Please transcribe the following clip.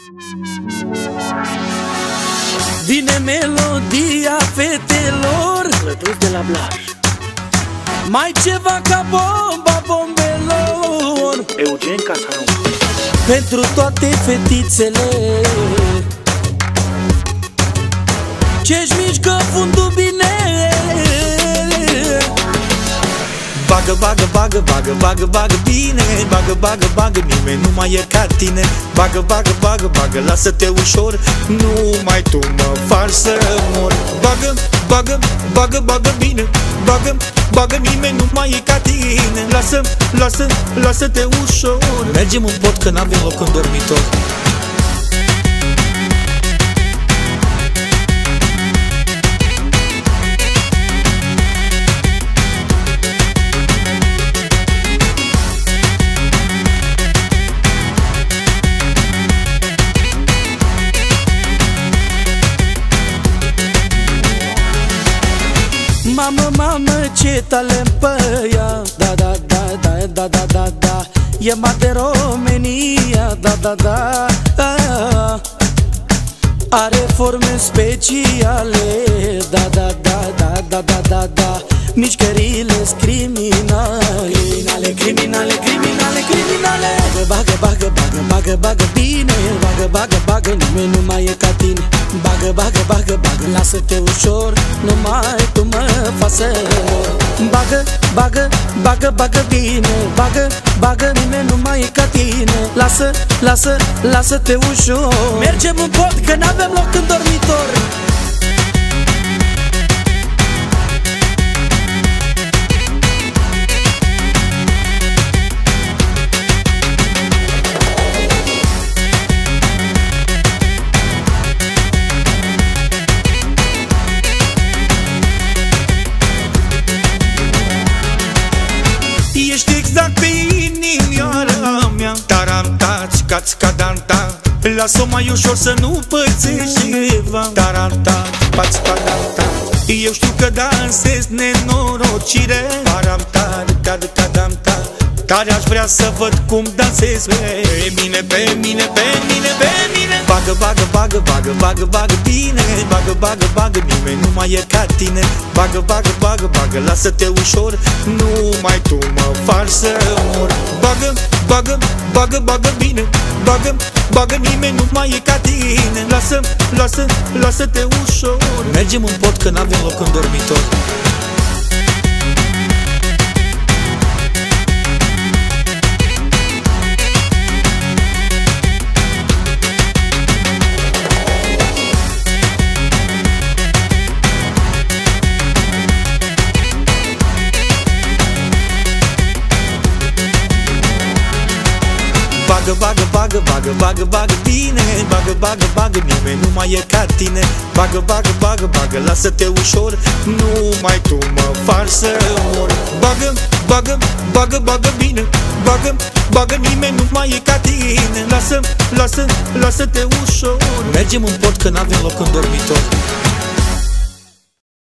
Vine melodia fetelor Lăduț de la Blaj, mai ceva ca bomba bombelor, Eugen Casanou, pentru toate fetițele ce-și mișcă fundul bine. Bagă, bagă, bagă, bagă, bagă, bagă bine. Bagă, bagă, bagă, nimeni nu mai e ca tine. Bagă, bagă, bagă, bagă, lasă-te ușor, numai tu mă faci să mor. Bagă, bagă, bagă, bagă bine. Bagă, bagă, nimeni nu mai e ca tine. Lasă, lasă, lasă-te ușor. Mergem în pod că n-avem loc în dormitor. Mamă, mamă, ce talent pe ea. Da, da, da, da, da, da, da, da. E de România, da, da, da, da. Are forme speciale, da, da, da, da, da, da, da, da. Mișcările-s criminale. Criminale, criminale, criminale, criminale. Bagă, bagă, bagă, bagă, bagă bine. Bagă, bagă, bagă, nimeni nu mai e ca tine. Bagă, bagă, bagă, bagă, lasă-te ușor, numai tu mă faci să mor. Bagă, bagă, bagă, bagă bine. Bagă, bagă, nimeni nu mai e ca tine. Lasă, lasă, lasă-te ușor. Mergem în pod că n-avem loc în dormitor. Ești exact pe inimioara mea. Tarantați, cați, cadanta. Lasă-o mai ușor să nu pățești ceva. Taranta, pați, cadanta. Eu știu că dansez nenorocire. Tarantar, cad, cadanta. Tare aș vrea să văd cum dansezi pe mine, pe mine, pe mine, pe mine. Bagă, bagă, bagă, bagă, bagă, bagă bine. Bagă, bagă, bagă, nimeni nu mai e ca tine. Bagă, bagă, bagă, bagă, lasă-te ușor, numai tu mă faci să mor. Bagă, bagă, bagă, bagă bine. Bagă, bagă, nimeni nu mai e ca tine. Lasă, lasă, lasă-te ușor. Mergem în pod că n-avem loc în dormitor. Bagă, bagă, bagă, bagă, bagă, bagă bine. Bagă, bagă, bagă, nimeni nu mai e ca tine. Bagă, bagă, bagă, bagă, lasă-te ușor, numai tu mă faci să mor. Bagă, bagă, bagă, bagă bine. Bagă, bagă, nimeni nu mai e ca tine. Lasă, lasă, lasă-te ușor. Mergem în pod că n-avem loc în dormitor.